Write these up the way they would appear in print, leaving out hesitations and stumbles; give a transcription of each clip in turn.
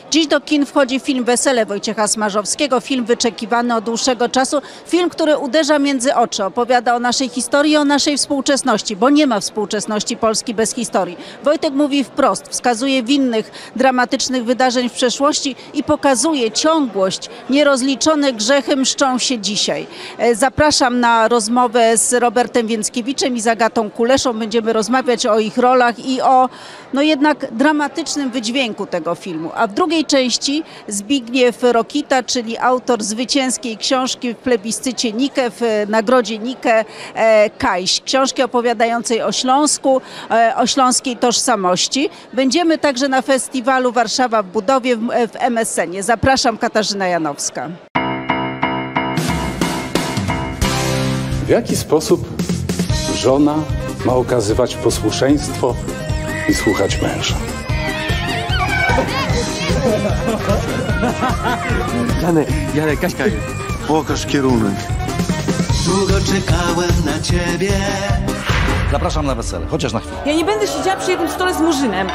Dziś do kin wchodzi film Wesele Wojciecha Smarzowskiego, film wyczekiwany od dłuższego czasu, film, który uderza między oczy, opowiada o naszej historii, o naszej współczesności, bo nie ma współczesności Polski bez historii. Wojtek mówi wprost, wskazuje winnych dramatycznych wydarzeń w przeszłości i pokazuje ciągłość. Nierozliczone grzechy mszczą się dzisiaj. Zapraszam na rozmowę z Robertem Więckiewiczem i z Agatą Kuleszą. Będziemy rozmawiać o ich rolach i o jednak dramatycznym wydźwięku tego filmu. A w drugiej części Zbigniew Rokita, czyli autor zwycięskiej książki w plebiscycie Nike, w nagrodzie Nike, Kajś. Książki opowiadającej o Śląsku, o śląskiej tożsamości. Będziemy także na festiwalu Warszawa w budowie w MSN-ie. Zapraszam, Katarzyna Janowska. W jaki sposób żona ma okazywać posłuszeństwo i słuchać męża? Janek, Kaśka, pokaż kierunek. Długo czekałem na ciebie. Zapraszam na wesele, chociaż na chwilę. Ja nie będę siedziała przy jednym stole z murzynem.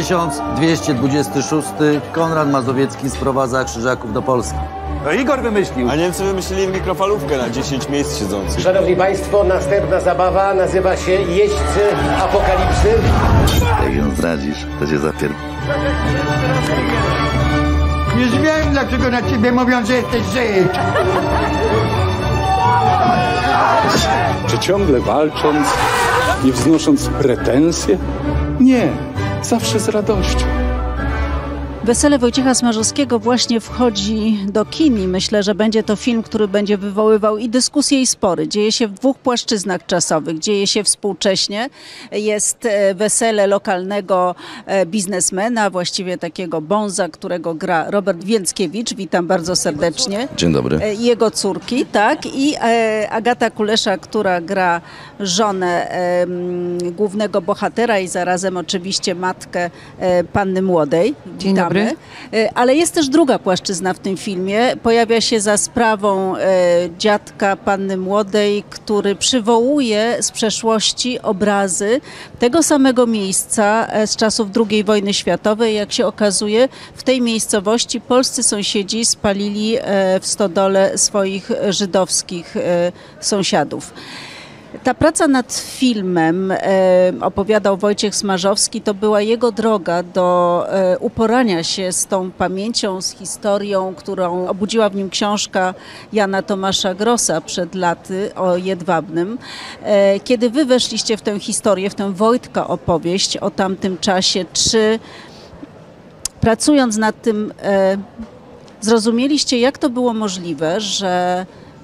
1226 Konrad Mazowiecki sprowadza Krzyżaków do Polski. To Igor wymyślił. A Niemcy wymyślili mikrofalówkę na 10 miejsc siedzących. Szanowni Państwo, następna zabawa nazywa się Jeźdźcy Apokalipsy. Jak ją zdradzisz, to cię zapier... Już wiem, dlaczego na ciebie mówią, że jesteś Żyd. Czy ciągle walcząc, nie wznosząc pretensje? Nie, zawsze z radością. Wesele Wojciecha Smarzowskiego właśnie wchodzi do kin i myślę, że będzie to film, który będzie wywoływał i dyskusje, i spory. Dzieje się w dwóch płaszczyznach czasowych. Dzieje się współcześnie. Jest wesele lokalnego biznesmena, właściwie takiego bonza, którego gra Robert Więckiewicz. Witam bardzo serdecznie. Dzień dobry. I jego córki, tak. I Agata Kulesza, która gra żonę głównego bohatera i zarazem oczywiście matkę panny młodej. Dzień dobry. Ale jest też druga płaszczyzna w tym filmie. Pojawia się za sprawą dziadka panny młodej, który przywołuje z przeszłości obrazy tego samego miejsca z czasów II wojny światowej. Jak się okazuje, w tej miejscowości polscy sąsiedzi spalili w stodole swoich żydowskich sąsiadów. Ta praca nad filmem, opowiadał Wojciech Smarzowski, to była jego droga do uporania się z tą pamięcią, z historią, którą obudziła w nim książka Jana Tomasza Grossa przed laty o Jedwabnym. Kiedy wy weszliście w tę historię, w tę Wojtka opowieść o tamtym czasie, czy pracując nad tym zrozumieliście, jak to było możliwe, że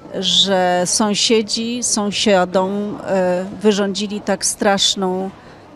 sąsiedzi sąsiadom wyrządzili tak straszną,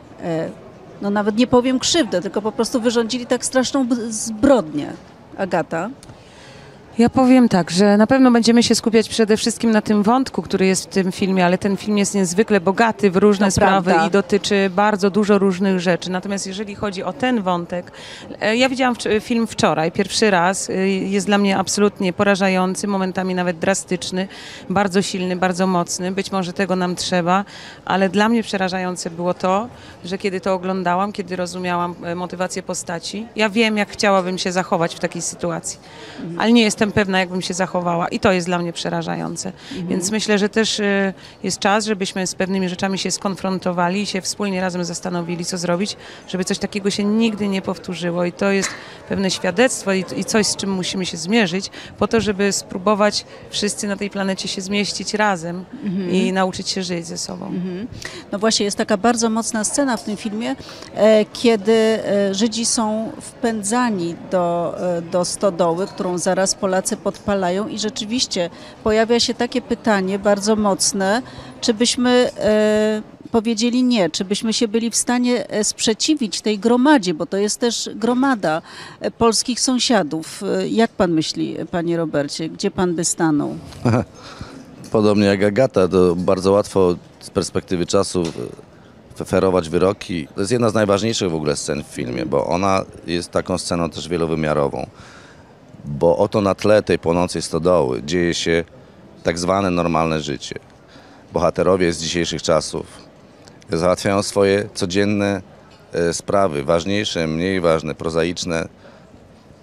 no nawet nie powiem krzywdę, tylko po prostu wyrządzili tak straszną zbrodnię. Agata? Ja powiem tak, że na pewno będziemy się skupiać przede wszystkim na tym wątku, który jest w tym filmie, ale ten film jest niezwykle bogaty w różne sprawy i dotyczy bardzo dużo różnych rzeczy. Natomiast jeżeli chodzi o ten wątek, ja widziałam film wczoraj, pierwszy raz. Jest dla mnie absolutnie porażający, momentami nawet drastyczny, bardzo silny, bardzo mocny. Być może tego nam trzeba, ale dla mnie przerażające było to, że kiedy to oglądałam, kiedy rozumiałam motywację postaci, ja wiem, jak chciałabym się zachować w takiej sytuacji, ale nie jestem pewna, jakbym się zachowała i to jest dla mnie przerażające. Więc myślę, że też jest czas, żebyśmy z pewnymi rzeczami się skonfrontowali i się wspólnie razem zastanowili, co zrobić, żeby coś takiego się nigdy nie powtórzyło i to jest pewne świadectwo i coś, z czym musimy się zmierzyć po to, żeby spróbować wszyscy na tej planecie się zmieścić razem i nauczyć się żyć ze sobą. No właśnie, jest taka bardzo mocna scena w tym filmie, kiedy Żydzi są wpędzani do stodoły, którą zaraz Polacy podpalają i rzeczywiście pojawia się takie pytanie bardzo mocne, czy byśmy powiedzieli nie, czy byśmy się byli w stanie sprzeciwić tej gromadzie, bo to jest też gromada polskich sąsiadów. Jak pan myśli, panie Robercie, gdzie pan by stanął? Podobnie jak Agata, to bardzo łatwo z perspektywy czasu ferować wyroki. To jest jedna z najważniejszych w ogóle scen w filmie, bo ona jest taką sceną też wielowymiarową. Bo oto na tle tej płonącej stodoły dzieje się tak zwane normalne życie. Bohaterowie z dzisiejszych czasów załatwiają swoje codzienne sprawy, ważniejsze, mniej ważne, prozaiczne,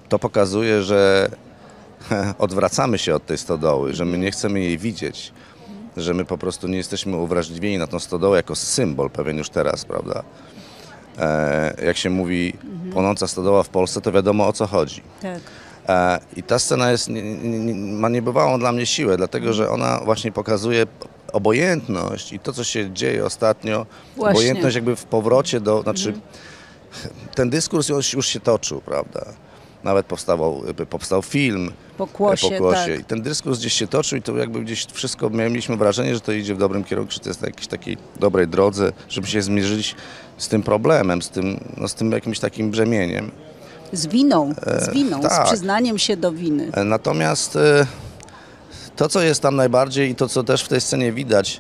to pokazuje, że odwracamy się od tej stodoły, że my nie chcemy jej widzieć, że my po prostu nie jesteśmy uwrażliwieni na tą stodołę jako symbol pewien już teraz, prawda? Jak się mówi płonąca stodoła w Polsce, to wiadomo, o co chodzi. Tak. I ta scena ma niebywałą dla mnie siłę, dlatego że ona właśnie pokazuje obojętność i to, co się dzieje ostatnio, Właśnie. obojętność jakby w powrocie do, znaczy ten dyskurs już się toczył, prawda? Nawet powstał film Pokłosie, I ten dyskurs gdzieś się toczył i to jakby gdzieś wszystko, mieliśmy wrażenie, że to idzie w dobrym kierunku, że to jest na jakiejś takiej dobrej drodze, żeby się zmierzyć z tym problemem, z tym jakimś takim brzemieniem. Z winą, tak. z przyznaniem się do winy. Natomiast to, co jest tam najbardziej i to, co też w tej scenie widać,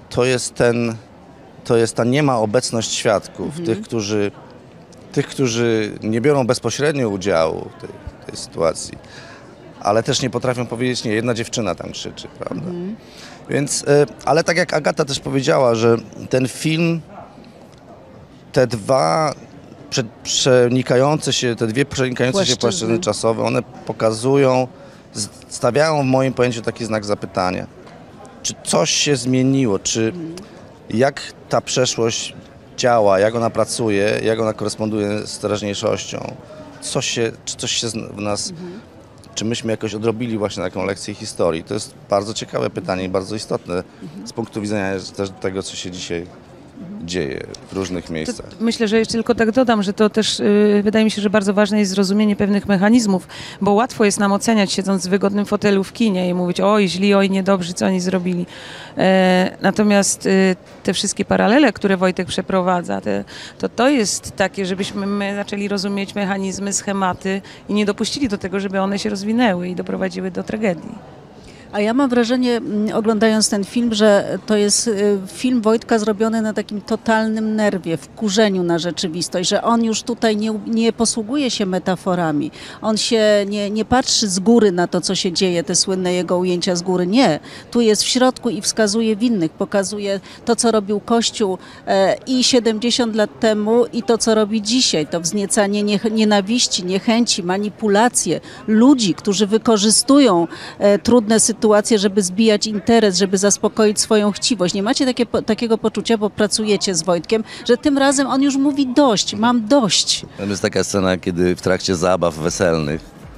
to jest ta niema obecność świadków, tych, którzy nie biorą bezpośrednio udziału w tej sytuacji, ale też nie potrafią powiedzieć, nie, jedna dziewczyna tam krzyczy, prawda? Więc, ale tak jak Agata też powiedziała, że ten film, te dwie przenikające się płaszczyzny czasowe, one pokazują, stawiają w moim pojęciu taki znak zapytania. Czy coś się zmieniło? Czy jak ta przeszłość działa, jak ona pracuje, jak ona koresponduje z teraźniejszością? Czy coś się w nas... Czy myśmy jakoś odrobili właśnie taką lekcję historii? To jest bardzo ciekawe pytanie i bardzo istotne z punktu widzenia też tego, co się dzisiaj dzieje w różnych miejscach. Myślę, że jeszcze tylko tak dodam, że to też wydaje mi się, że bardzo ważne jest zrozumienie pewnych mechanizmów, bo łatwo jest nam oceniać, siedząc w wygodnym fotelu w kinie i mówić, oj źli, oj niedobrzy, co oni zrobili. Natomiast te wszystkie paralele, które Wojtek przeprowadza, to jest takie, żebyśmy my zaczęli rozumieć mechanizmy, schematy i nie dopuścili do tego, żeby one się rozwinęły i doprowadziły do tragedii. A ja mam wrażenie, oglądając ten film, że to jest film Wojtka zrobiony na takim totalnym nerwie, wkurzeniu na rzeczywistość, że on już tutaj nie posługuje się metaforami. On się nie patrzy z góry na to, co się dzieje, te słynne jego ujęcia z góry. Nie. Tu jest w środku i wskazuje winnych, pokazuje to, co robił Kościół i 70 lat temu i to, co robi dzisiaj. To wzniecanie nienawiści, niechęci, manipulacje ludzi, którzy wykorzystują trudne sytuacje, żeby zbijać interes, żeby zaspokoić swoją chciwość. Nie macie takiego poczucia, bo pracujecie z Wojtkiem, że tym razem on już mówi dość, mam dość. To jest taka scena, kiedy w trakcie zabaw weselnych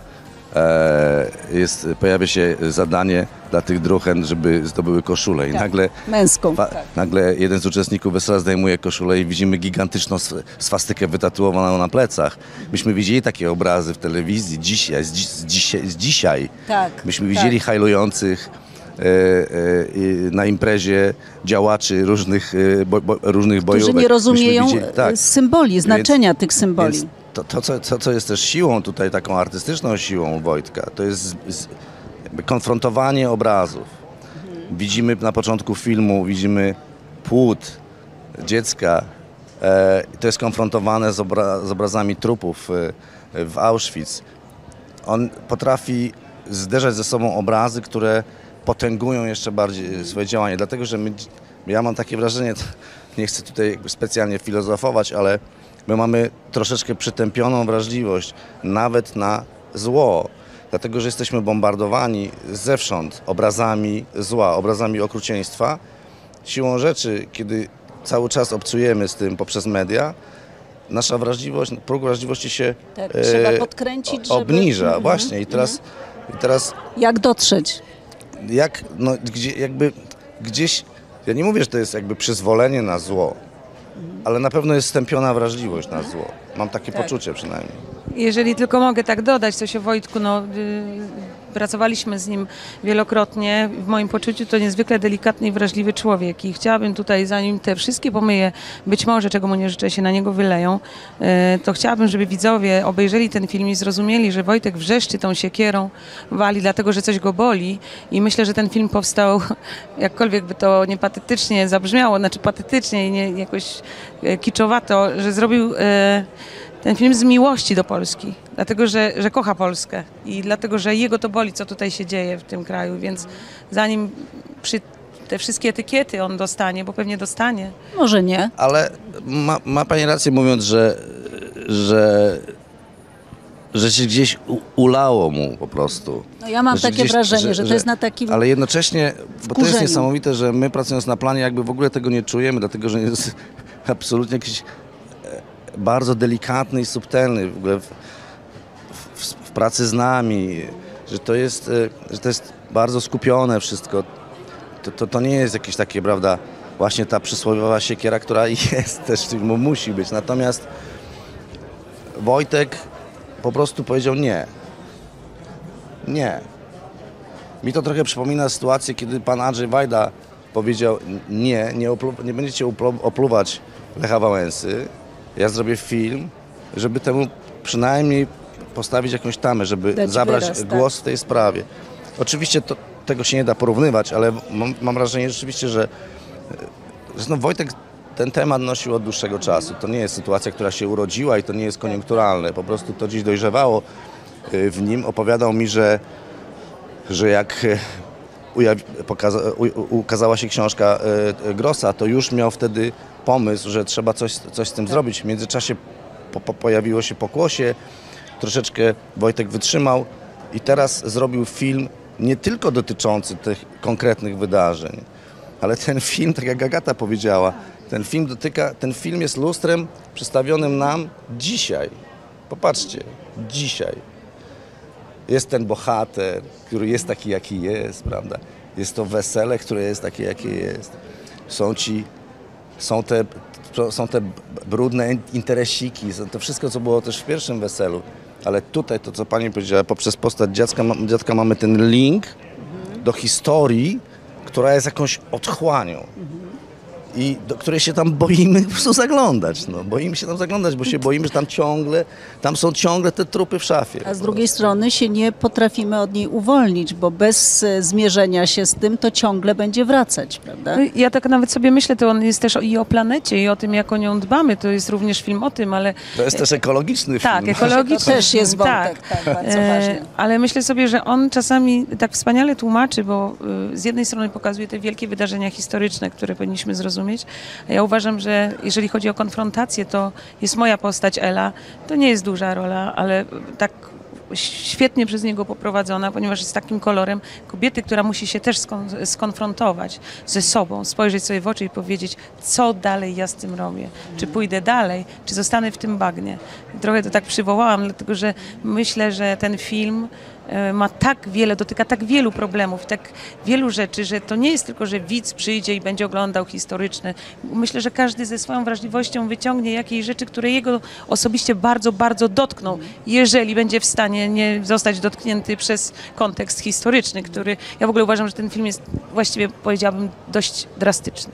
pojawia się zadanie dla tych druhen, żeby zdobyły koszulę. I nagle, męską. Nagle jeden z uczestników wesela zdejmuje koszulę i widzimy gigantyczną swastykę wytatuowaną na plecach. Myśmy widzieli takie obrazy w telewizji dzisiaj. Tak, myśmy widzieli hajlujących na imprezie działaczy różnych bojówek. Którzy nie rozumieją symboli, znaczenia tych symboli. To, co jest też siłą tutaj, taką artystyczną siłą Wojtka, to jest jakby konfrontowanie obrazów. Widzimy na początku filmu, widzimy płód dziecka. To jest konfrontowane z obrazami trupów w Auschwitz. On potrafi zderzać ze sobą obrazy, które potęgują jeszcze bardziej swoje działanie. Dlatego, że ja mam takie wrażenie, nie chcę tutaj jakby specjalnie filozofować, ale my mamy troszeczkę przytępioną wrażliwość nawet na zło, dlatego że jesteśmy bombardowani zewsząd obrazami zła, obrazami okrucieństwa. Siłą rzeczy, kiedy cały czas obcujemy z tym poprzez media, nasza wrażliwość, próg wrażliwości się trzeba podkręcić, obniża. Właśnie. I teraz... Jak dotrzeć? Gdzieś... Ja nie mówię, że to jest jakby przyzwolenie na zło, ale na pewno jest stępiona wrażliwość na zło. Mam takie poczucie przynajmniej. Jeżeli tylko mogę tak dodać coś o Wojtku, pracowaliśmy z nim wielokrotnie. W moim poczuciu to niezwykle delikatny i wrażliwy człowiek i chciałabym tutaj, zanim te wszystkie pomyje, być może, czego mu nie życzę, się na niego wyleją, to chciałabym, żeby widzowie obejrzeli ten film i zrozumieli, że Wojtek wrzeszczy tą siekierą, wali dlatego, że coś go boli i myślę, że ten film powstał, jakkolwiek by to nie patetycznie zabrzmiało, znaczy patetycznie i nie jakoś kiczowato, że zrobił ten film z miłości do Polski, dlatego, że kocha Polskę i dlatego, że jego to boli, co tutaj się dzieje w tym kraju, więc zanim te wszystkie etykiety on dostanie, bo pewnie dostanie. Może nie. Ale ma pani rację mówiąc, że że się gdzieś ulało mu po prostu. No ja mam takie wrażenie, że to jest na takim ale jednocześnie, bo to wkurzeniu. jest niesamowite, że my pracując na planie jakby w ogóle tego nie czujemy, dlatego że jest absolutnie jakiś bardzo delikatny i subtelny w ogóle w pracy z nami, że to jest bardzo skupione wszystko. To nie jest jakieś takie, prawda, właśnie ta przysłowiowa siekiera, która jest też, musi być. Natomiast Wojtek po prostu powiedział nie. Nie. Mi to trochę przypomina sytuację, kiedy pan Andrzej Wajda powiedział nie będziecie opluwać Lecha Wałęsy. Ja zrobię film, żeby temu przynajmniej postawić jakąś tamę, żeby zabrać głos w tej sprawie. Oczywiście tego się nie da porównywać, ale mam wrażenie rzeczywiście, że Wojtek ten temat nosił od dłuższego czasu. To nie jest sytuacja, która się urodziła i to nie jest koniunkturalne. Po prostu to dziś dojrzewało w nim. Opowiadał mi, że jak ukazała się książka Grossa, to już miał wtedy pomysł, że trzeba coś z tym zrobić. W międzyczasie pojawiło się Pokłosie, troszeczkę Wojtek wytrzymał i teraz zrobił film nie tylko dotyczący tych konkretnych wydarzeń, ale ten film, tak jak Agata powiedziała, ten film jest lustrem przedstawionym nam dzisiaj. Popatrzcie, dzisiaj. Jest ten bohater, który jest taki, jaki jest, prawda? Jest to wesele, które jest takie, jakie jest. Są te brudne interesiki, to wszystko, co było też w pierwszym weselu. Ale tutaj, to co pani powiedziała, poprzez postać dziadka mamy ten link do historii, która jest jakąś otchłanią. I do której się tam boimy po prostu zaglądać. No. Boimy się tam zaglądać, bo się boimy, że tam są ciągle te trupy w szafie. A z drugiej strony się nie potrafimy od niej uwolnić, bo bez zmierzenia się z tym to ciągle będzie wracać, prawda? Ja tak nawet sobie myślę, to on jest też i o planecie i o tym, jak o nią dbamy. To jest również film o tym, ale... To jest też ekologiczny film. Tak, ekologiczny. To też jest wątek, tak bardzo ważny. Ale myślę sobie, że on czasami tak wspaniale tłumaczy, bo z jednej strony pokazuje te wielkie wydarzenia historyczne, które powinniśmy zrozumieć. A ja uważam, że jeżeli chodzi o konfrontację, to jest moja postać Ela. To nie jest duża rola, ale tak świetnie przez niego poprowadzona, ponieważ jest takim kolorem kobiety, która musi się też skonfrontować ze sobą, spojrzeć sobie w oczy i powiedzieć, co dalej ja z tym robię. Czy pójdę dalej, czy zostanę w tym bagnie. I trochę to tak przywołałam, dlatego że myślę, że ten film dotyka tak wielu problemów, tak wielu rzeczy, że to nie jest tylko, że widz przyjdzie i będzie oglądał historyczne. Myślę, że każdy ze swoją wrażliwością wyciągnie jakieś rzeczy, które jego osobiście bardzo, bardzo dotkną, jeżeli będzie w stanie nie zostać dotknięty przez kontekst historyczny, który ja w ogóle uważam, że ten film jest właściwie, powiedziałabym, dość drastyczny.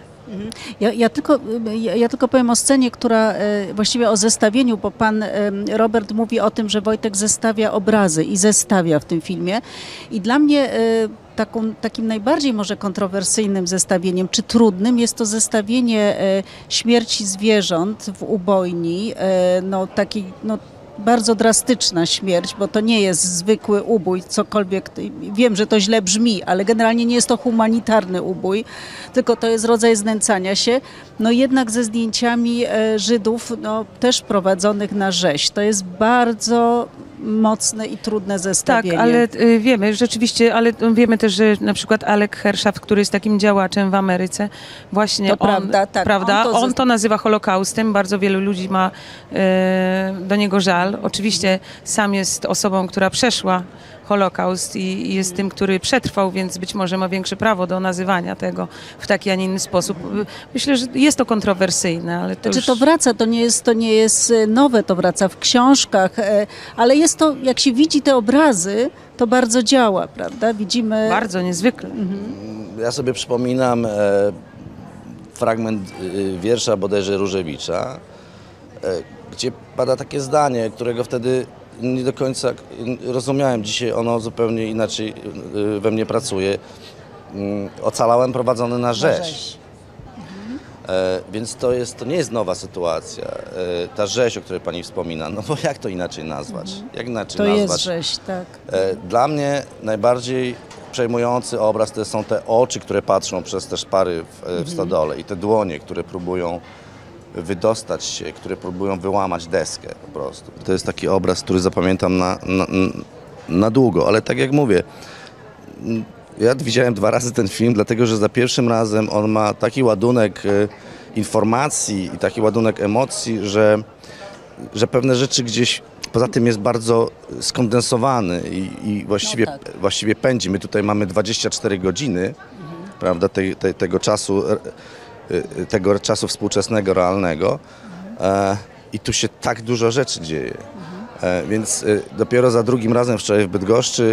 Ja tylko powiem o scenie, która właściwie o zestawieniu, bo pan Robert mówi o tym, że Wojtek zestawia obrazy i zestawia w tym filmie. I dla mnie takim najbardziej może kontrowersyjnym zestawieniem, czy trudnym, jest to zestawienie śmierci zwierząt w ubojni, bardzo drastyczna śmierć, bo to nie jest zwykły ubój, cokolwiek, wiem, że to źle brzmi, ale generalnie nie jest to humanitarny ubój, tylko to jest rodzaj znęcania się, jednak ze zdjęciami Żydów, też prowadzonych na rzeź. To jest bardzo mocne i trudne zestawienie. Tak, ale wiemy rzeczywiście, ale wiemy też, że na przykład Alek Hershaft, który jest takim działaczem w Ameryce, właśnie on to nazywa Holokaustem. Bardzo wielu ludzi ma do niego żal. Oczywiście sam jest osobą, która przeszła Holokaust i jest tym, który przetrwał, więc być może ma większe prawo do nazywania tego w taki, a nie inny sposób. Myślę, że jest to kontrowersyjne, ale to to wraca, to nie jest nowe, to wraca w książkach, ale jest to, jak się widzi te obrazy, to bardzo działa, prawda? Widzimy... Bardzo niezwykle. Ja sobie przypominam fragment wiersza bodajże Różewicza, gdzie pada takie zdanie, którego wtedy nie do końca rozumiałem. Dzisiaj ono zupełnie inaczej we mnie pracuje. Ocalałem prowadzony na rzeź. Więc to nie jest nowa sytuacja. Ta rzeź, o której pani wspomina, bo jak to inaczej nazwać? Jak inaczej to nazwać? Jest rzeź, tak. Dla mnie najbardziej przejmujący obraz to są te oczy, które patrzą przez te szpary w stodole i te dłonie, które próbują wydostać się, które próbują wyłamać deskę po prostu. To jest taki obraz, który zapamiętam na długo, ale tak jak mówię, ja widziałem 2 razy ten film, dlatego że za pierwszym razem on ma taki ładunek informacji i taki ładunek emocji, że pewne rzeczy gdzieś, poza tym jest bardzo skondensowany i właściwie pędzi. My tutaj mamy 24 godziny, prawda, tego czasu współczesnego, realnego i tu się tak dużo rzeczy dzieje. Więc dopiero za drugim razem wczoraj w Bydgoszczy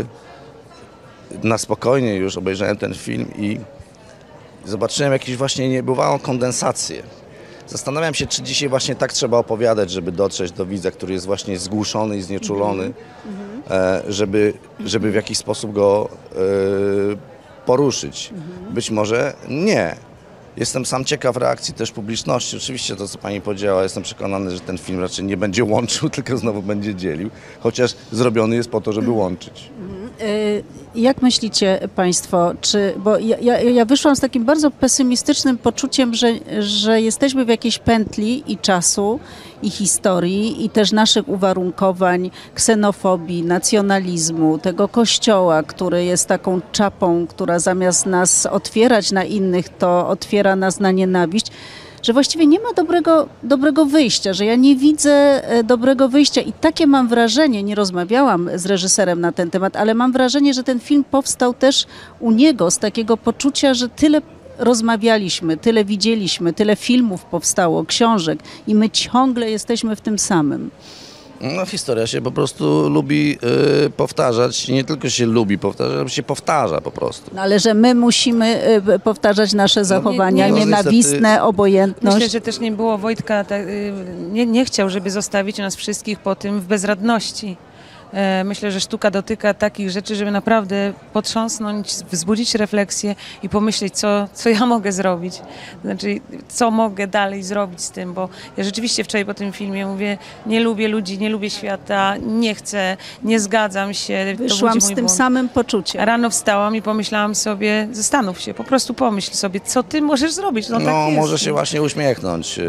na spokojnie już obejrzałem ten film i zobaczyłem jakąś właśnie niebywałą kondensację. Zastanawiam się, czy dzisiaj właśnie tak trzeba opowiadać, żeby dotrzeć do widza, który jest właśnie zgłuszony i znieczulony, żeby w jakiś sposób go poruszyć. Być może nie. Jestem sam ciekaw reakcji też publiczności. Oczywiście to, co pani powiedziała, jestem przekonany, że ten film raczej nie będzie łączył, tylko znowu będzie dzielił, chociaż zrobiony jest po to, żeby łączyć. Jak myślicie państwo, bo ja wyszłam z takim bardzo pesymistycznym poczuciem, że jesteśmy w jakiejś pętli i czasu, i historii, i też naszych uwarunkowań, ksenofobii, nacjonalizmu, tego kościoła, który jest taką czapą, która zamiast nas otwierać na innych, to otwiera nas na nienawiść, że właściwie nie ma dobrego wyjścia, że ja nie widzę dobrego wyjścia i takie mam wrażenie, nie rozmawiałam z reżyserem na ten temat, ale mam wrażenie, że ten film powstał też u niego z takiego poczucia, że tyle rozmawialiśmy, tyle widzieliśmy, tyle filmów powstało, książek i my ciągle jesteśmy w tym samym. No, historia się po prostu lubi powtarzać, nie tylko się lubi powtarzać, ale się powtarza po prostu. No, ale że my musimy powtarzać nasze zachowania, nienawistne, niestety, obojętność. Myślę, że też nie było Wojtka, nie chciał, żeby zostawić nas wszystkich po tym w bezradności. Myślę, że sztuka dotyka takich rzeczy, żeby naprawdę potrząsnąć, wzbudzić refleksję i pomyśleć, co ja mogę zrobić. Znaczy, co mogę dalej zrobić z tym, bo ja rzeczywiście wczoraj po tym filmie mówię, nie lubię ludzi, nie lubię świata, nie chcę, nie zgadzam się. Wyszłam z tym samym poczuciem. Rano wstałam i pomyślałam sobie, zastanów się, po prostu pomyśl sobie, co ty możesz zrobić. No, tak jest. Może się właśnie uśmiechnąć.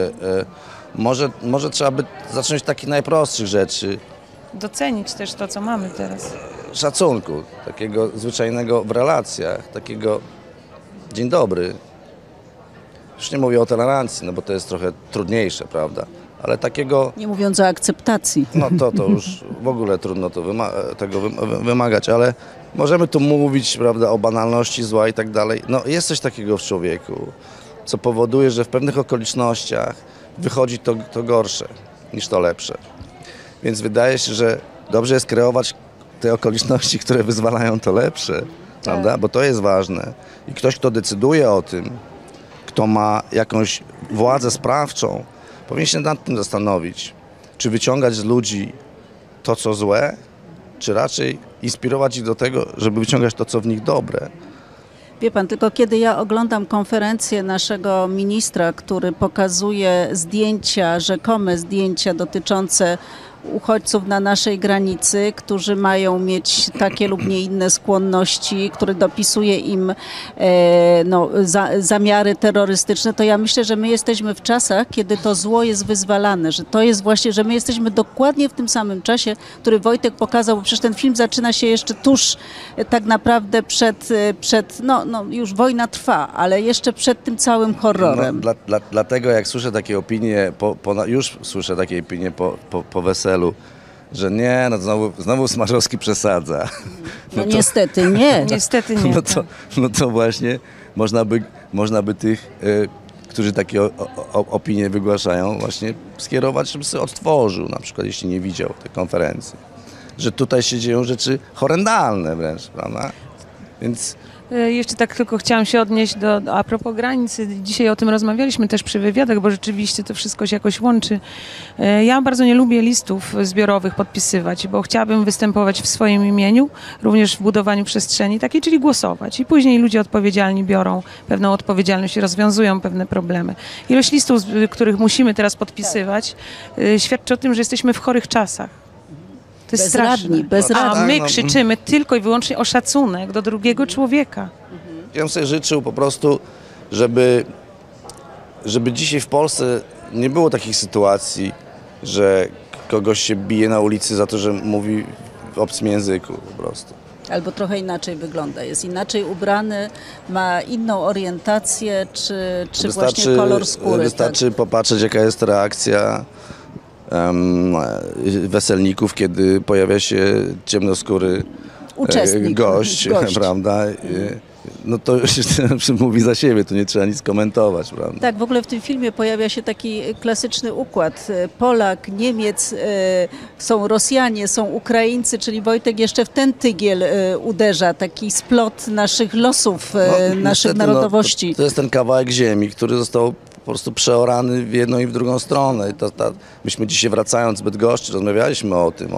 Może trzeba by zacząć od takich najprostszych rzeczy. Docenić też to, co mamy teraz. Szacunku, takiego zwyczajnego w relacjach, takiego dzień dobry. Już nie mówię o tolerancji, no bo to jest trochę trudniejsze, prawda? Ale takiego... Nie mówiąc o akceptacji. No to już w ogóle trudno tego wymagać, ale możemy tu mówić, prawda, o banalności zła i tak dalej. No jest coś takiego w człowieku, co powoduje, że w pewnych okolicznościach wychodzi to gorsze niż to lepsze. Więc wydaje się, że dobrze jest kreować te okoliczności, które wyzwalają to lepsze, prawda? Bo to jest ważne. I ktoś, kto decyduje o tym, kto ma jakąś władzę sprawczą, powinien się nad tym zastanowić, czy wyciągać z ludzi to, co złe, czy raczej inspirować ich do tego, żeby wyciągać to, co w nich dobre. Wie pan, tylko kiedy ja oglądam konferencję naszego ministra, który pokazuje zdjęcia, rzekome zdjęcia dotyczące uchodźców na naszej granicy, którzy mają mieć takie lub nie inne skłonności, który dopisuje im zamiary terrorystyczne, to ja myślę, że my jesteśmy w czasach, kiedy to zło jest wyzwalane, że to jest właśnie, że my jesteśmy dokładnie w tym samym czasie, który Wojtek pokazał, bo przecież ten film zaczyna się jeszcze tuż tak naprawdę już wojna trwa, ale jeszcze przed tym całym horrorem. Dlatego jak słyszę takie opinie, już słyszę takie opinie po weselu, że nie, znowu Smarzowski przesadza. Niestety nie. Niestety nie. No to właśnie można by tych, którzy takie opinie wygłaszają, właśnie skierować, żeby sobie odtworzył, na przykład jeśli nie widział tej konferencji. Że tutaj się dzieją rzeczy horrendalne wręcz, prawda? Więc... Jeszcze tak tylko chciałam się odnieść a propos granicy. Dzisiaj o tym rozmawialiśmy też przy wywiadach, bo rzeczywiście to wszystko się jakoś łączy. Ja bardzo nie lubię listów zbiorowych podpisywać, bo chciałabym występować w swoim imieniu, również w budowaniu przestrzeni takiej, czyli głosować. I później ludzie odpowiedzialni biorą pewną odpowiedzialność i rozwiązują pewne problemy. Ilość listów, których musimy teraz podpisywać, świadczy o tym, że jesteśmy w chorych czasach. To jest straszne. A my krzyczymy tylko i wyłącznie o szacunek do drugiego człowieka. Ja bym sobie życzył po prostu, żeby dzisiaj w Polsce nie było takich sytuacji, że kogoś się bije na ulicy za to, że mówi w obcym języku po prostu. Albo trochę inaczej wygląda, jest inaczej ubrany, ma inną orientację, czy właśnie kolor skóry. Wystarczy popatrzeć, jaka jest reakcja weselników, kiedy pojawia się ciemnoskóry gość, prawda? No to już mówi za siebie, tu nie trzeba nic komentować, prawda? Tak, w ogóle w tym filmie pojawia się taki klasyczny układ. Polak, Niemiec, są Rosjanie, są Ukraińcy, czyli Wojtek jeszcze w ten tygiel uderza, taki splot naszych losów, naszych narodowości. To jest ten kawałek ziemi, który został po prostu przeorany w jedną i w drugą stronę. Myśmy dzisiaj, wracając z Bydgoszczy, rozmawialiśmy o tym,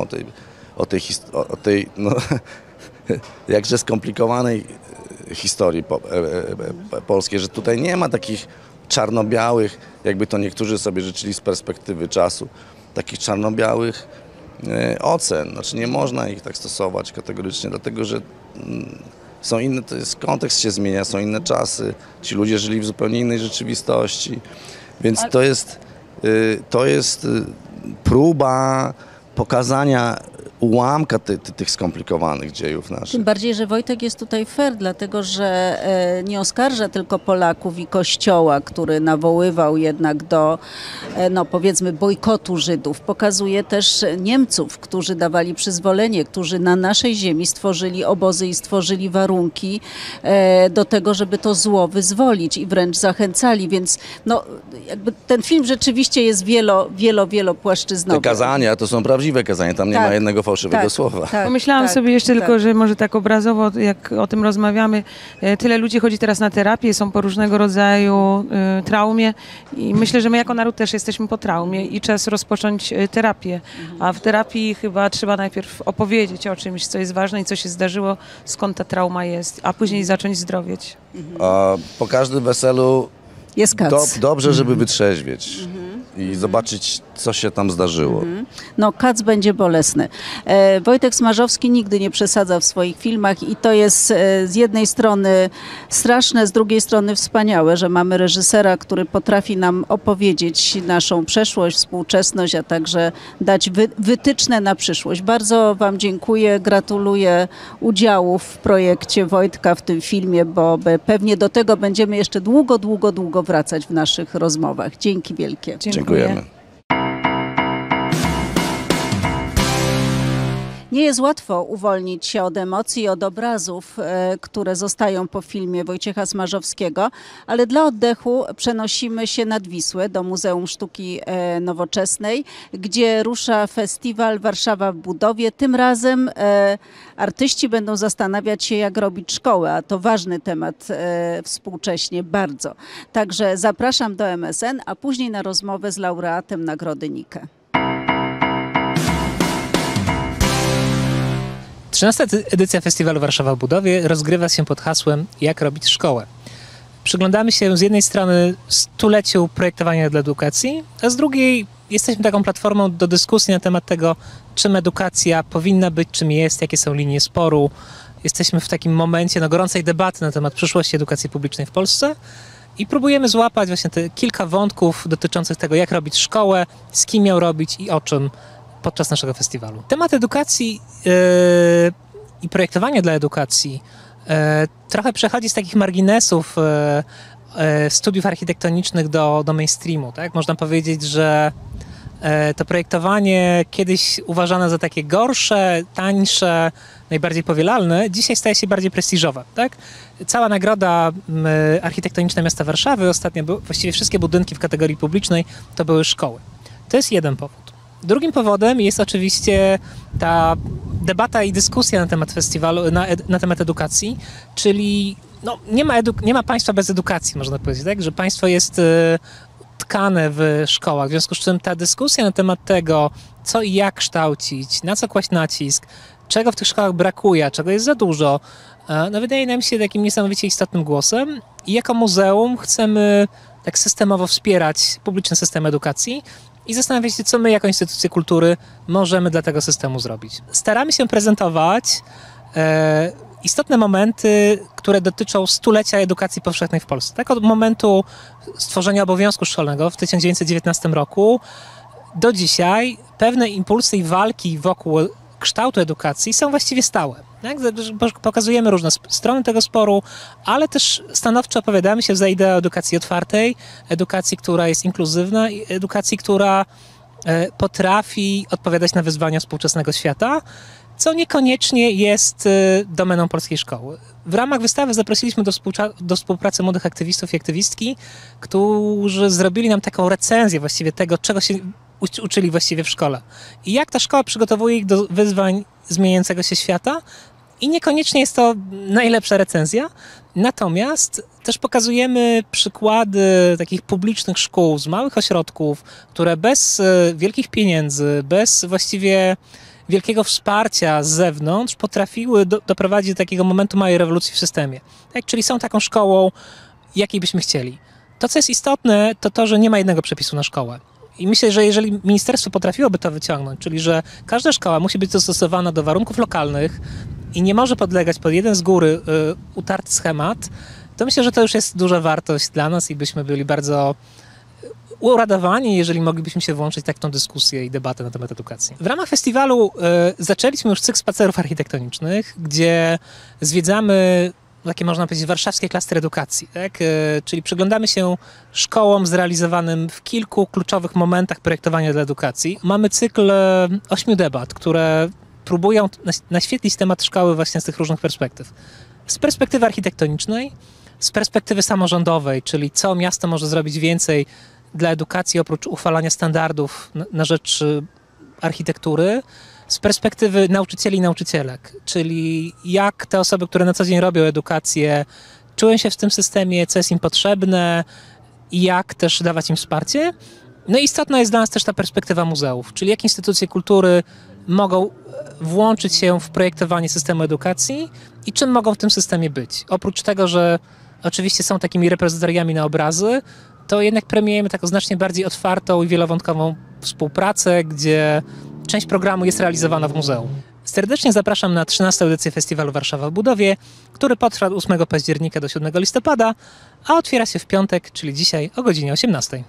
o tej no, jakże skomplikowanej historii polskiej, że tutaj nie ma takich czarno-białych, jakby to niektórzy sobie życzyli z perspektywy czasu, takich czarno-białych ocen. Znaczy nie można ich tak stosować kategorycznie, dlatego że są inne, to jest, kontekst się zmienia, są inne czasy, ci ludzie żyli w zupełnie innej rzeczywistości, więc to jest próba pokazania ułamka tych skomplikowanych dziejów naszych. Tym bardziej, że Wojtek jest tutaj fair, dlatego że nie oskarża tylko Polaków i Kościoła, który nawoływał jednak do, no powiedzmy, bojkotu Żydów. Pokazuje też Niemców, którzy dawali przyzwolenie, którzy na naszej ziemi stworzyli obozy i stworzyli warunki do tego, żeby to zło wyzwolić i wręcz zachęcali, więc no, jakby ten film rzeczywiście jest wielopłaszczyznowy. Te kazania to są prawdziwe kazania, tam nie ma jednego fałszywego słowa. Pomyślałam sobie jeszcze tylko, że może tak obrazowo, jak o tym rozmawiamy, tyle ludzi chodzi teraz na terapię, są po różnego rodzaju traumie i myślę, że my jako naród też jesteśmy po traumie i czas rozpocząć terapię. A w terapii chyba trzeba najpierw opowiedzieć o czymś, co jest ważne i co się zdarzyło, skąd ta trauma jest, a później zacząć zdrowieć. Po każdym weselu jest kac. Dobrze, żeby wytrzeźwieć i zobaczyć, co się tam zdarzyło. No, kac będzie bolesny. Wojtek Smarzowski nigdy nie przesadza w swoich filmach i to jest z jednej strony straszne, z drugiej strony wspaniałe, że mamy reżysera, który potrafi nam opowiedzieć naszą przeszłość, współczesność, a także dać wytyczne na przyszłość. Bardzo Wam dziękuję, gratuluję udziału w projekcie Wojtka w tym filmie, bo pewnie do tego będziemy jeszcze długo wracać w naszych rozmowach. Dzięki wielkie. Dziękujemy. Nie jest łatwo uwolnić się od emocji, od obrazów, które zostają po filmie Wojciecha Smarzowskiego, ale dla oddechu przenosimy się nad Wisłę do Muzeum Sztuki Nowoczesnej, gdzie rusza festiwal Warszawa w budowie. Tym razem artyści będą zastanawiać się, jak robić szkołę, a to ważny temat współcześnie bardzo. Także zapraszam do MSN, a później na rozmowę z laureatem Nagrody Nike. 13. edycja Festiwalu Warszawa w budowie rozgrywa się pod hasłem Jak robić szkołę. Przyglądamy się z jednej strony stuleciu projektowania dla edukacji, a z drugiej jesteśmy taką platformą do dyskusji na temat tego, czym edukacja powinna być, czym jest, jakie są linie sporu. Jesteśmy w takim momencie gorącej debaty na temat przyszłości edukacji publicznej w Polsce i próbujemy złapać właśnie te kilka wątków dotyczących tego, jak robić szkołę, z kim ją robić i o czym podczas naszego festiwalu. Temat edukacji i projektowania dla edukacji trochę przechodzi z takich marginesów studiów architektonicznych do mainstreamu. Tak? Można powiedzieć, że to projektowanie kiedyś uważane za takie gorsze, tańsze, najbardziej powielalne, dzisiaj staje się bardziej prestiżowe. Tak? Cała nagroda architektoniczna miasta Warszawy, ostatnio właściwie wszystkie budynki w kategorii publicznej to były szkoły. To jest jeden powód. Drugim powodem jest oczywiście ta debata i dyskusja na temat festiwalu, na temat edukacji, czyli no, nie ma państwa bez edukacji, można powiedzieć, tak? Że państwo jest tkane w szkołach, w związku z czym ta dyskusja na temat tego, co i jak kształcić, na co kłaść nacisk, czego w tych szkołach brakuje, czego jest za dużo, no, wydaje nam się takim niesamowicie istotnym głosem i jako muzeum chcemy tak systemowo wspierać publiczny system edukacji i zastanawiać się, co my jako instytucje kultury możemy dla tego systemu zrobić. Staramy się prezentować istotne momenty, które dotyczą stulecia edukacji powszechnej w Polsce. Tak od momentu stworzenia obowiązku szkolnego w 1919 roku do dzisiaj pewne impulsy i walki wokół kształtu edukacji są właściwie stałe. Tak? Pokazujemy różne strony tego sporu, ale też stanowczo opowiadamy się za ideę edukacji otwartej, edukacji, która jest inkluzywna i edukacji, która potrafi odpowiadać na wyzwania współczesnego świata, co niekoniecznie jest domeną polskiej szkoły. W ramach wystawy zaprosiliśmy do współpracy młodych aktywistów i aktywistki, którzy zrobili nam taką recenzję właściwie tego, czego się uczyli właściwie w szkole. I jak ta szkoła przygotowuje ich do wyzwań zmieniającego się świata. I niekoniecznie jest to najlepsza recenzja, natomiast też pokazujemy przykłady takich publicznych szkół z małych ośrodków, które bez wielkich pieniędzy, bez właściwie wielkiego wsparcia z zewnątrz potrafiły doprowadzić do takiego momentu małej rewolucji w systemie. Tak? Czyli są taką szkołą, jakiej byśmy chcieli. To, co jest istotne, to to, że nie ma jednego przepisu na szkołę. I myślę, że jeżeli ministerstwo potrafiłoby to wyciągnąć, czyli że każda szkoła musi być dostosowana do warunków lokalnych i nie może podlegać pod jeden z góry utarty schemat, to myślę, że to już jest duża wartość dla nas i byśmy byli bardzo uradowani, jeżeli moglibyśmy się włączyć tak w tą dyskusję i debatę na temat edukacji. W ramach festiwalu zaczęliśmy już cykl spacerów architektonicznych, gdzie zwiedzamy takie, można powiedzieć, warszawskie klastry edukacji, tak? Czyli przyglądamy się szkołom zrealizowanym w kilku kluczowych momentach projektowania dla edukacji. Mamy cykl 8 debat, które próbują naświetlić temat szkoły właśnie z tych różnych perspektyw. Z perspektywy architektonicznej, z perspektywy samorządowej, czyli co miasto może zrobić więcej dla edukacji oprócz uchwalania standardów na rzecz architektury, z perspektywy nauczycieli i nauczycielek, czyli jak te osoby, które na co dzień robią edukację, czują się w tym systemie, co jest im potrzebne i jak też dawać im wsparcie. No i istotna jest dla nas też ta perspektywa muzeów, czyli jak instytucje kultury mogą włączyć się w projektowanie systemu edukacji i czym mogą w tym systemie być. Oprócz tego, że oczywiście są takimi repozytoriami na obrazy, to jednak premiujemy taką znacznie bardziej otwartą i wielowątkową współpracę, gdzie część programu jest realizowana w muzeum. Serdecznie zapraszam na 13. edycję Festiwalu Warszawa w Budowie, który potrwa od 8 października do 7 listopada, a otwiera się w piątek, czyli dzisiaj o godzinie 18.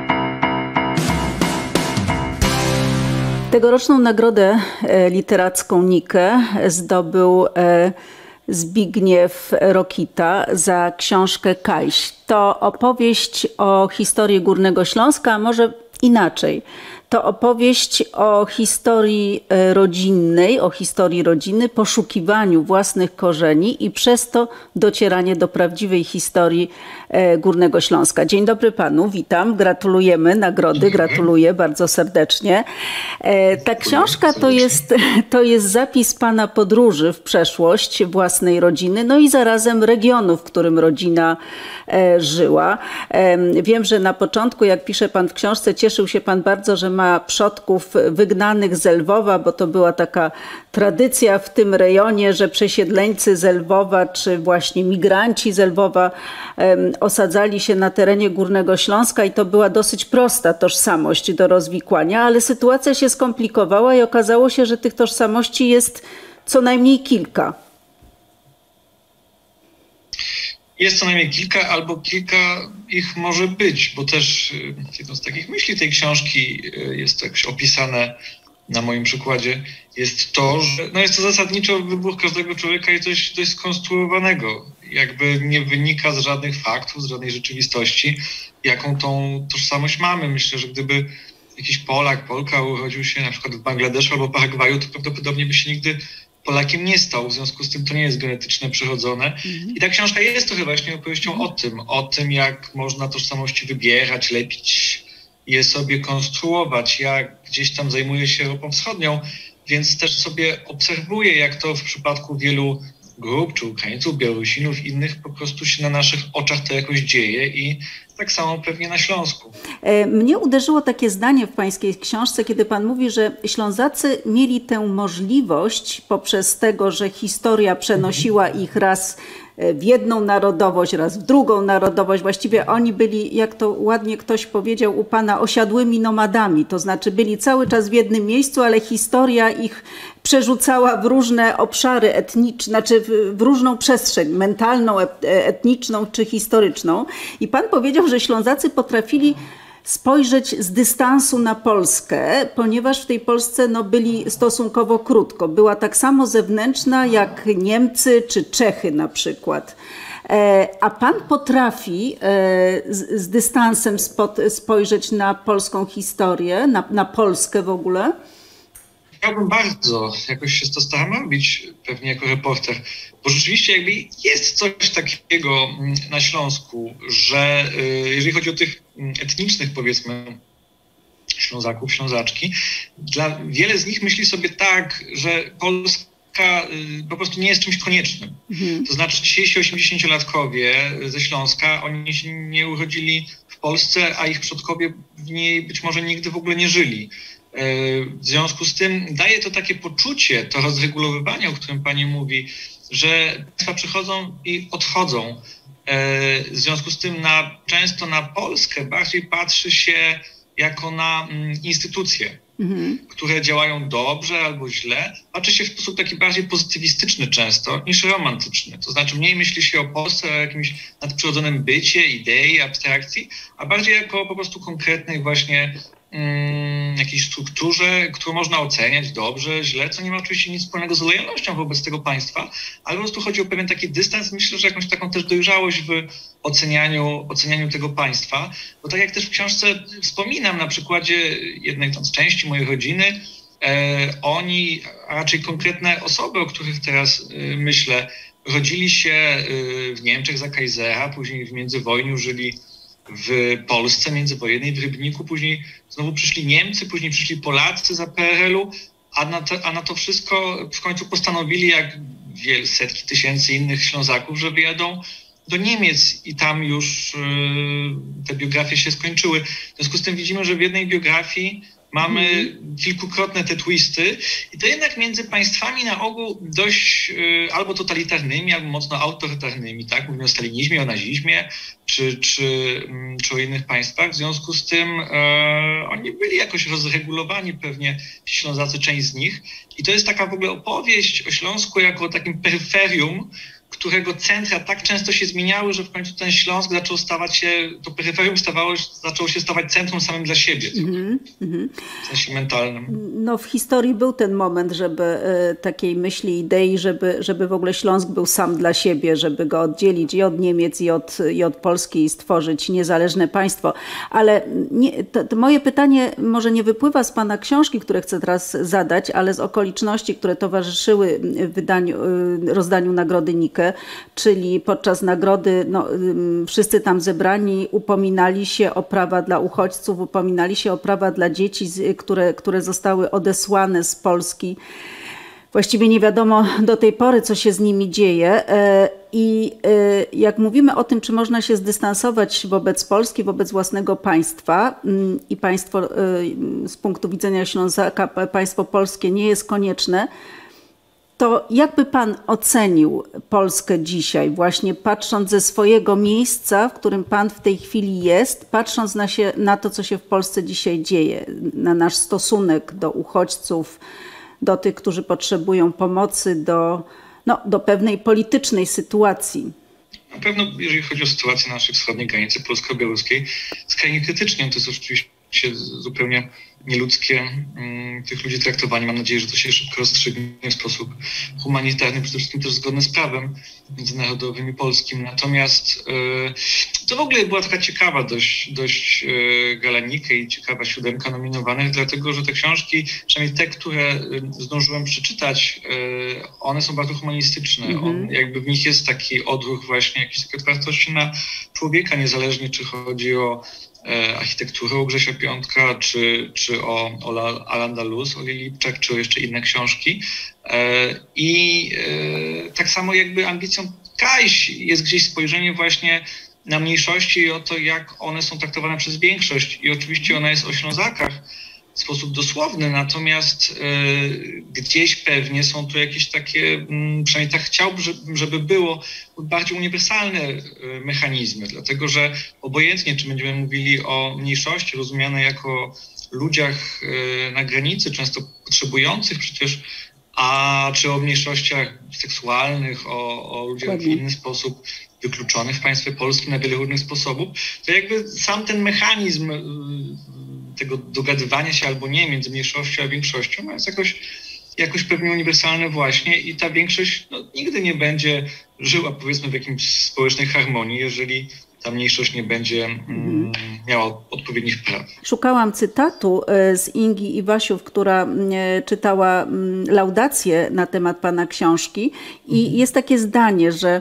Tegoroczną nagrodę literacką Nikę zdobył Zbigniew Rokita za książkę Kajś. To opowieść o historii Górnego Śląska, a może inaczej. To opowieść o historii rodzinnej, o historii rodziny, poszukiwaniu własnych korzeni i przez to docieranie do prawdziwej historii Górnego Śląska. Dzień dobry panu, witam, gratulujemy nagrody, gratuluję bardzo serdecznie. Ta książka to jest zapis pana podróży w przeszłość własnej rodziny, no i zarazem regionu, w którym rodzina żyła. Wiem, że na początku, jak pisze pan w książce, cieszył się pan bardzo, że ma przodków wygnanych z Lwowa, bo to była taka tradycja w tym rejonie, że przesiedleńcy z Lwowa, czy właśnie migranci z Lwowa osadzali się na terenie Górnego Śląska i to była dosyć prosta tożsamość do rozwikłania, ale sytuacja się skomplikowała i okazało się, że tych tożsamości jest co najmniej kilka. Jest co najmniej kilka, albo kilka ich może być, bo też jedną z takich myśli tej książki jest to jakoś opisane na moim przykładzie, jest to, że jest to zasadniczo wybuch każdego człowieka i coś dość skonstruowanego. Jakby nie wynika z żadnych faktów, z żadnej rzeczywistości, jaką tą tożsamość mamy. Myślę, że gdyby jakiś Polak, Polka urodził się na przykład w Bangladeszu albo Paragwaju, to prawdopodobnie by się nigdy Polakiem nie stał, w związku z tym to nie jest genetycznie przyrodzone. I ta książka jest trochę właśnie opowieścią o tym, jak można tożsamości wybierać, lepić je sobie konstruować. Ja gdzieś tam zajmuję się Europą Wschodnią, więc też sobie obserwuję, jak to w przypadku wielu grup, czy Ukraińców, Białorusinów, innych, po prostu się na naszych oczach to jakoś dzieje i tak samo pewnie na Śląsku. Mnie uderzyło takie zdanie w pańskiej książce, kiedy pan mówi, że Ślązacy mieli tę możliwość poprzez tego, że historia przenosiła ich raz w jedną narodowość, raz w drugą narodowość. Właściwie oni byli, jak to ładnie ktoś powiedział u pana, osiadłymi nomadami. To znaczy byli cały czas w jednym miejscu, ale historia ich przerzucała w różne obszary etniczne, znaczy w różną przestrzeń mentalną, etniczną czy historyczną. I pan powiedział, że Ślązacy potrafili spojrzeć z dystansu na Polskę, ponieważ w tej Polsce byli stosunkowo krótko. Była tak samo zewnętrzna jak Niemcy czy Czechy na przykład. A pan potrafi z dystansem spojrzeć na polską historię, na Polskę w ogóle? Chciałbym bardzo, jakoś się to staram robić pewnie jako reporter, bo rzeczywiście jakby jest coś takiego na Śląsku, że jeżeli chodzi o tych etnicznych, powiedzmy, Ślązaków, Ślązaczki, wiele z nich myśli sobie tak, że Polska po prostu nie jest czymś koniecznym. To znaczy dzisiejsi 80-latkowie ze Śląska, oni się nie urodzili w Polsce, a ich przodkowie w niej być może nigdy w ogóle nie żyli. W związku z tym daje to takie poczucie, to rozregulowywanie, o którym pani mówi, że państwa przychodzą i odchodzą. W związku z tym często na Polskę bardziej patrzy się jako na instytucje, które działają dobrze albo źle. Patrzy się w sposób taki bardziej pozytywistyczny często niż romantyczny. To znaczy mniej myśli się o Polsce, o jakimś nadprzyrodzonym bycie, idei, abstrakcji, a bardziej jako po prostu konkretnej właśnie jakiejś strukturze, którą można oceniać dobrze, źle, co nie ma oczywiście nic wspólnego z lojalnością wobec tego państwa, ale po prostu chodzi o pewien taki dystans, myślę, że jakąś taką też dojrzałość w ocenianiu tego państwa, bo tak jak też w książce wspominam na przykładzie jednej tam z części mojej rodziny, oni, a raczej konkretne osoby, o których teraz myślę, rodzili się w Niemczech za Kaisera, później w międzywojniu żyli w Polsce międzywojennej, w Rybniku, później znowu przyszli Niemcy, później przyszli Polacy za PRL-u, a na to wszystko w końcu postanowili, jak setki tysięcy innych Ślązaków, że wyjadą do Niemiec i tam już te biografie się skończyły. W związku z tym widzimy, że w jednej biografii mamy kilkukrotne te twisty i to jednak między państwami na ogół dość albo totalitarnymi, albo mocno autorytarnymi, tak? Mówimy o stalinizmie, o nazizmie, czy o innych państwach. W związku z tym oni byli jakoś rozregulowani, pewnie ci Ślązacy, część z nich. I to jest taka w ogóle opowieść o Śląsku jako o takim peryferium, którego centra tak często się zmieniały, że w końcu ten Śląsk to peryferium zaczęło się stawać centrum samym dla siebie. W sensie mentalnym. No w historii był ten moment, żeby takiej myśli, idei, żeby w ogóle Śląsk był sam dla siebie, żeby go oddzielić i od Niemiec, i od Polski i stworzyć niezależne państwo. Ale to moje pytanie może nie wypływa z pana książki, które chcę teraz zadać, ale z okoliczności, które towarzyszyły rozdaniu Nagrody Nike, czyli podczas nagrody wszyscy tam zebrani upominali się o prawa dla uchodźców, upominali się o prawa dla dzieci, które zostały odesłane z Polski. Właściwie nie wiadomo do tej pory, co się z nimi dzieje. I jak mówimy o tym, czy można się zdystansować wobec Polski, wobec własnego państwa i państwo z punktu widzenia Ślązaka, państwo polskie nie jest konieczne, to jakby pan ocenił Polskę dzisiaj, właśnie patrząc ze swojego miejsca, w którym pan w tej chwili jest, patrząc na to, co się w Polsce dzisiaj dzieje, na nasz stosunek do uchodźców, do tych, którzy potrzebują pomocy, do pewnej politycznej sytuacji? Na pewno, jeżeli chodzi o sytuację na naszej wschodniej granicy polsko-białoruskiej, skrajnie krytycznie. To jest oczywiście zupełnie nieludzkie tych ludzi traktowanie. Mam nadzieję, że to się szybko rozstrzygnie w sposób humanitarny, przede wszystkim też zgodny z prawem międzynarodowym i polskim. Natomiast to w ogóle była taka ciekawa dość gala Nike i ciekawa 7 nominowanych, dlatego że te książki, przynajmniej te, które zdążyłem przeczytać, one są bardzo humanistyczne. Jakby w nich jest taki odruch właśnie jakiejś takiej otwartości na człowieka, niezależnie czy chodzi o architekturę u Grzesia Piątka, czy o Al-Andalus, o Lili Lipczak, czy o jeszcze inne książki. I tak samo jakby ambicją Kajś jest gdzieś spojrzenie właśnie na mniejszości i o to, jak one są traktowane przez większość. I oczywiście ona jest o Ślązakach, sposób dosłowny, natomiast gdzieś pewnie są tu jakieś takie, przynajmniej tak chciałbym, żeby było, bardziej uniwersalne mechanizmy, dlatego że obojętnie, czy będziemy mówili o mniejszości rozumianej jako ludziach na granicy, często potrzebujących przecież, a czy o mniejszościach seksualnych, o ludziach w inny sposób wykluczonych w państwie polskim na wiele różnych sposobów, to jakby sam ten mechanizm tego dogadywania się albo nie między mniejszością a większością jest jakoś pewnie uniwersalny właśnie i ta większość nigdy nie będzie żyła, powiedzmy, w jakimś społecznej harmonii, jeżeli ta mniejszość nie będzie miała odpowiednich praw. Szukałam cytatu z Ingi Iwasiów, która czytała laudację na temat pana książki i jest takie zdanie, że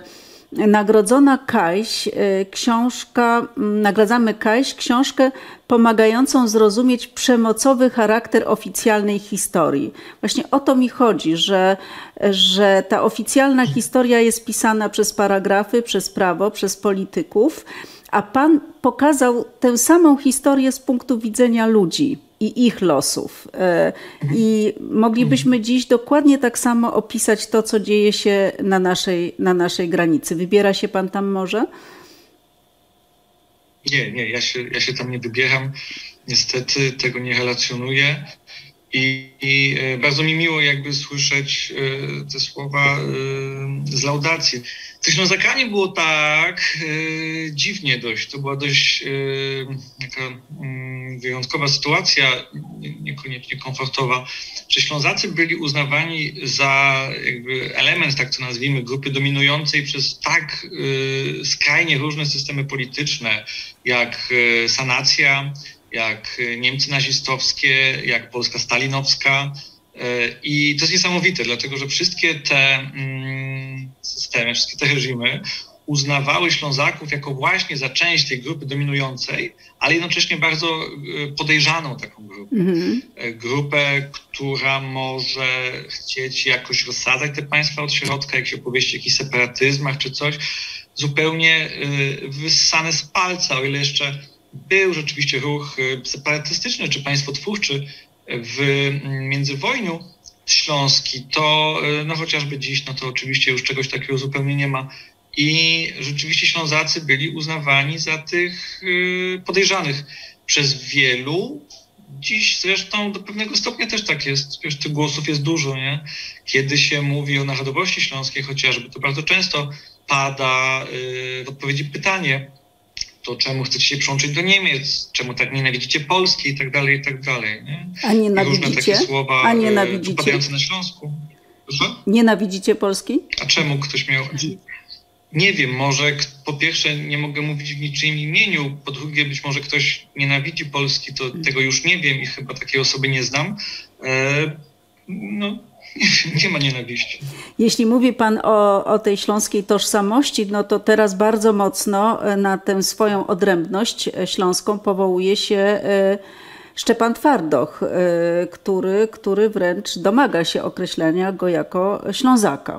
nagradzamy Kajś książkę pomagającą zrozumieć przemocowy charakter oficjalnej historii. Właśnie o to mi chodzi, że ta oficjalna historia jest pisana przez paragrafy, przez prawo, przez polityków, a pan pokazał tę samą historię z punktu widzenia ludzi i ich losów. I moglibyśmy dziś dokładnie tak samo opisać to, co dzieje się na naszej granicy. Wybiera się pan tam może? Nie, ja się tam nie wybieram. Niestety tego nie relacjonuję. I bardzo mi miło jakby słyszeć te słowa z laudacji. Ze Ślązakami było tak dziwnie dość. To była dość taka wyjątkowa sytuacja, niekoniecznie komfortowa, że Ślązacy byli uznawani za jakby element, tak to nazwijmy, grupy dominującej przez tak skrajnie różne systemy polityczne, jak sanacja, jak Niemcy nazistowskie, jak Polska stalinowska. I to jest niesamowite, dlatego że wszystkie te systemy, wszystkie te reżimy uznawały Ślązaków jako właśnie za część tej grupy dominującej, ale jednocześnie bardzo podejrzaną taką grupę. Grupę, która może chcieć jakoś rozsadzać te państwa od środka, jak się opowieści o jakichś separatyzmach czy coś, zupełnie wyssane z palca, o ile jeszcze był rzeczywiście ruch separatystyczny czy państwotwórczy w międzywojniu śląski, to chociażby dziś, to oczywiście już czegoś takiego zupełnie nie ma. I rzeczywiście Ślązacy byli uznawani za tych podejrzanych przez wielu. Dziś zresztą do pewnego stopnia też tak jest. Wiesz, tych głosów jest dużo, nie? Kiedy się mówi o narodowości śląskiej chociażby, to bardzo często pada w odpowiedzi pytanie, to czemu chcecie się przyłączyć do Niemiec, czemu tak nienawidzicie Polski i tak dalej, nie? A nienawidzicie? I różne takie słowa padające na Śląsku. Proszę? Nienawidzicie Polski? A czemu ktoś miał... Nie wiem, może po pierwsze nie mogę mówić w niczyim imieniu, po drugie być może ktoś nienawidzi Polski, to tego już nie wiem i chyba takiej osoby nie znam. Nie ma nienawiści. Jeśli mówi pan o tej śląskiej tożsamości, to teraz bardzo mocno na tę swoją odrębność śląską powołuje się Szczepan Twardoch, który wręcz domaga się określenia go jako Ślązaka.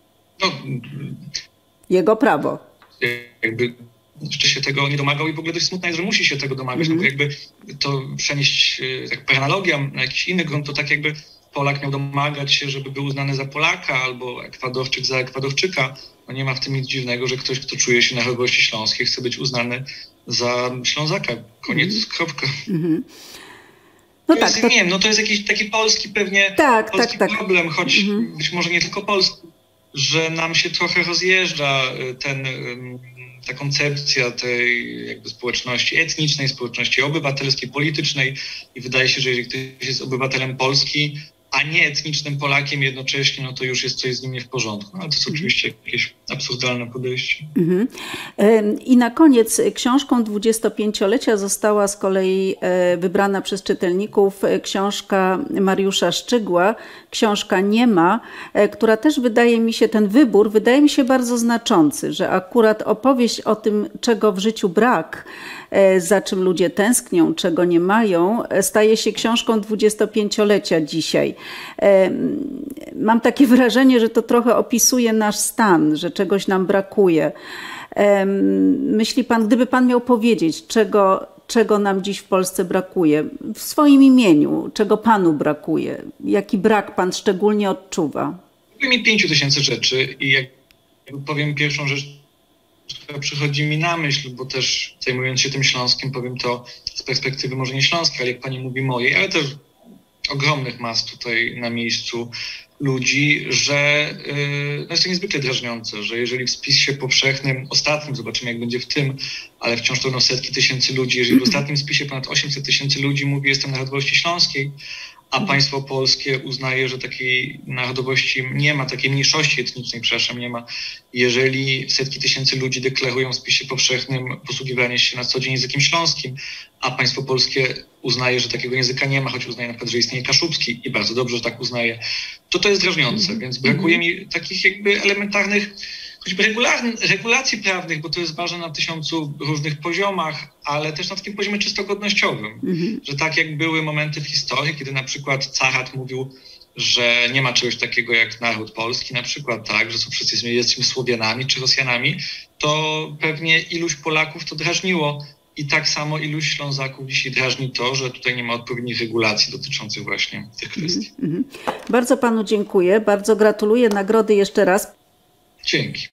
Jego prawo. Jakby jeszcze się tego nie domagał i w ogóle dość smutne jest, że musi się tego domagać, bo jakby to przenieść tak per analogia na jakiś inny grunt, to tak jakby Polak miał domagać się, żeby był uznany za Polaka albo Ekwadorczyk za Ekwadorczyka. Nie ma w tym nic dziwnego, że ktoś, kto czuje się narodowości śląskiej, chce być uznany za Ślązaka. Koniec, kropka. To jest jakiś taki polski pewnie problem, choć być może nie tylko polski, że nam się trochę rozjeżdża ta koncepcja tej jakby społeczności etnicznej, społeczności obywatelskiej, politycznej i wydaje się, że jeżeli ktoś jest obywatelem Polski, a nie etnicznym Polakiem jednocześnie, to już jest coś z nim nie w porządku. Ale to jest oczywiście jakieś absurdalne podejście. I na koniec książką 25-lecia została z kolei wybrana przez czytelników książka Mariusza Szczygła, książka Nie ma, która też ten wybór wydaje mi się bardzo znaczący, że akurat opowieść o tym, czego w życiu brak, za czym ludzie tęsknią, czego nie mają, staje się książką 25-lecia dzisiaj. Mam takie wrażenie, że to trochę opisuje nasz stan, że czegoś nam brakuje. Myśli pan, gdyby pan miał powiedzieć, czego nam dziś w Polsce brakuje? W swoim imieniu, czego panu brakuje? Jaki brak pan szczególnie odczuwa? Brakuje mi 5000 rzeczy i jak powiem pierwszą rzecz, która przychodzi mi na myśl, bo też zajmując się tym Śląskiem, powiem to z perspektywy może nie śląskiej, ale jak pani mówi mojej, ale też ogromnych mas tutaj na miejscu ludzi, że no jest to niezwykle drażniące, że jeżeli w spisie powszechnym, ostatnim, zobaczymy jak będzie w tym, ale wciąż to będą setki tysięcy ludzi, jeżeli w ostatnim spisie ponad 800 000 ludzi mówi jestem narodowości śląskiej, a państwo polskie uznaje, że takiej narodowości nie ma, takiej mniejszości etnicznej, przepraszam, nie ma. Jeżeli setki tysięcy ludzi deklarują w spisie powszechnym posługiwanie się na co dzień językiem śląskim, a państwo polskie uznaje, że takiego języka nie ma, choć uznaje na przykład, że istnieje kaszubski i bardzo dobrze, że tak uznaje, to jest drażniące, więc brakuje mi takich jakby elementarnych, choćby regulacji prawnych, bo to jest ważne na 1000 różnych poziomach, ale też na takim poziomie czysto godnościowym, że tak jak były momenty w historii, kiedy na przykład carat mówił, że nie ma czegoś takiego jak naród polski, na przykład tak, że są wszyscy jesteśmy Słowianami czy Rosjanami, to pewnie iluś Polaków to drażniło i tak samo iluś Ślązaków dzisiaj drażni to, że tutaj nie ma odpowiednich regulacji dotyczących właśnie tych kwestii. Bardzo panu dziękuję, bardzo gratuluję nagrody jeszcze raz. Dzięki.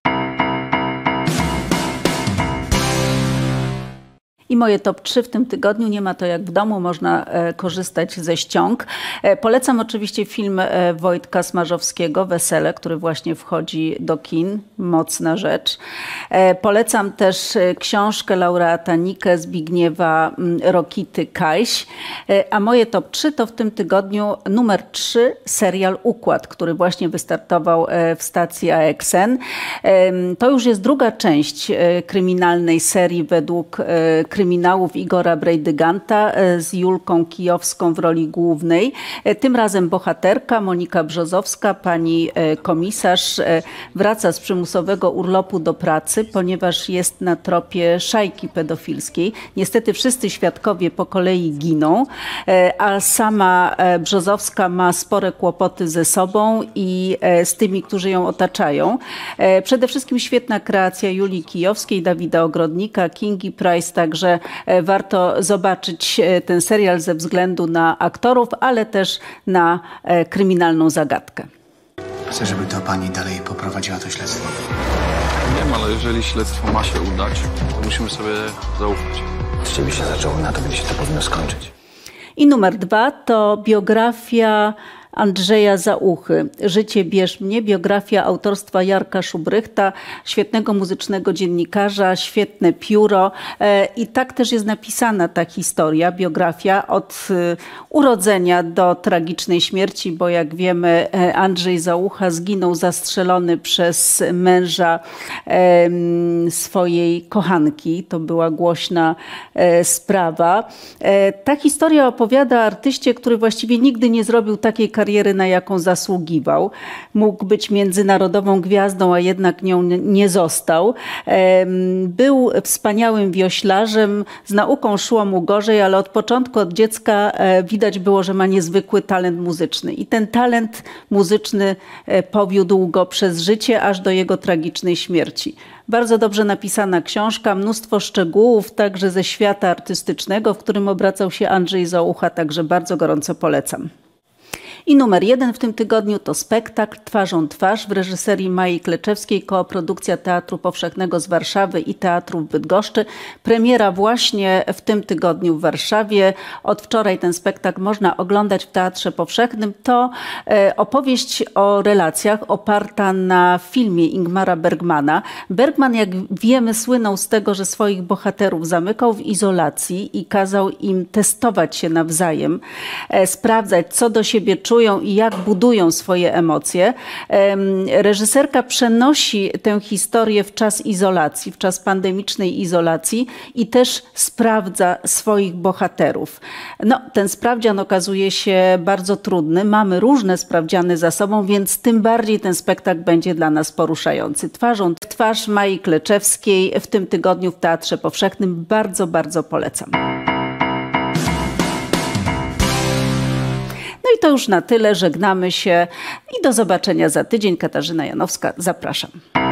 I moje top 3 w tym tygodniu, nie ma to jak w domu, można korzystać ze ściąg. Polecam oczywiście film Wojtka Smarzowskiego, Wesele, który właśnie wchodzi do kin, mocna rzecz. Polecam też książkę laureata Nike Zbigniewa Rokity Kajś. A moje top 3 to w tym tygodniu numer 3, serial Układ, który właśnie wystartował w stacji AXN. To już jest druga część kryminalnej serii według kryminałów Igora Brejdyganta z Julką Kijowską w roli głównej. Tym razem bohaterka Monika Brzozowska, pani komisarz, wraca z przymusowego urlopu do pracy, ponieważ jest na tropie szajki pedofilskiej. Niestety wszyscy świadkowie po kolei giną, a sama Brzozowska ma spore kłopoty ze sobą i z tymi, którzy ją otaczają. Przede wszystkim świetna kreacja Julii Kijowskiej, Dawida Ogrodnika, Kingi Price, także warto zobaczyć ten serial ze względu na aktorów, ale też na kryminalną zagadkę. Chcę, żeby to pani dalej poprowadziła to śledztwo. Wiem, ale jeżeli śledztwo ma się udać, to musimy sobie zaufać. Z czym się zaczęło, na to gdzie się to powinno skończyć. I numer 2 to biografia Andrzeja Zauchy. Życie bierz mnie, biografia autorstwa Jarka Szubrychta, świetnego muzycznego dziennikarza, świetne pióro. I tak też jest napisana ta historia, biografia od urodzenia do tragicznej śmierci, bo jak wiemy Andrzej Zaucha zginął zastrzelony przez męża swojej kochanki. To była głośna sprawa. Ta historia opowiada o artyście, który właściwie nigdy nie zrobił takiej kariery, na jaką zasługiwał. Mógł być międzynarodową gwiazdą, a jednak nią nie został. Był wspaniałym wioślarzem, z nauką szło mu gorzej, ale od początku, od dziecka widać było, że ma niezwykły talent muzyczny. I ten talent muzyczny powiódł go przez życie, aż do jego tragicznej śmierci. Bardzo dobrze napisana książka, mnóstwo szczegółów, także ze świata artystycznego, w którym obracał się Andrzej Zaucha, także bardzo gorąco polecam. I numer 1 w tym tygodniu to spektakl Twarzą twarz w reżyserii Mai Kleczewskiej, koprodukcja Teatru Powszechnego z Warszawy i Teatru w Bydgoszczy. Premiera właśnie w tym tygodniu w Warszawie. Od wczoraj ten spektakl można oglądać w Teatrze Powszechnym. To opowieść o relacjach oparta na filmie Ingmara Bergmana. Bergman, jak wiemy, słynął z tego, że swoich bohaterów zamykał w izolacji i kazał im testować się nawzajem, sprawdzać, co do siebie czują i jak budują swoje emocje. Reżyserka przenosi tę historię w czas izolacji, w czas pandemicznej izolacji i też sprawdza swoich bohaterów. No, ten sprawdzian okazuje się bardzo trudny. Mamy różne sprawdziany za sobą, więc tym bardziej ten spektakl będzie dla nas poruszający. Twarzą w twarz Mai Kleczewskiej w tym tygodniu w Teatrze Powszechnym. Bardzo, bardzo polecam. No i to już na tyle. Żegnamy się i do zobaczenia za tydzień. Katarzyna Janowska, zapraszam.